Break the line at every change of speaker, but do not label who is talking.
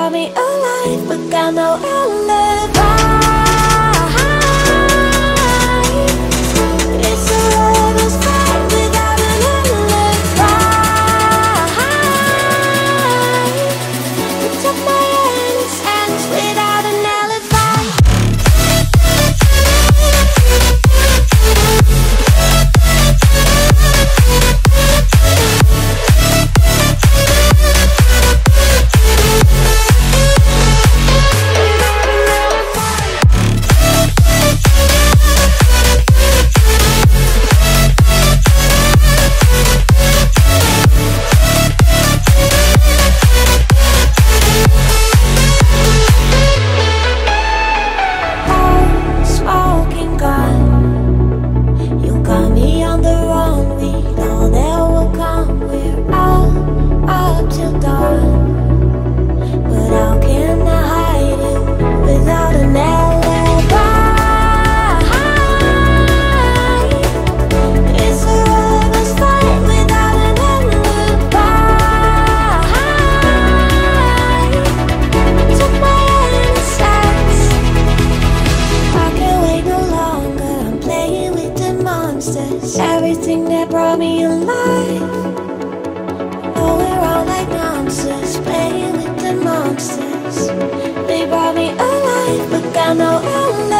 brought me alive, but got no alibi. It's a lover's fight without an alibi. You took my innocence without an alibi. Everything that brought me alive. Oh, we're all like monsters, playing with the monsters. They brought me alive, but got no alive.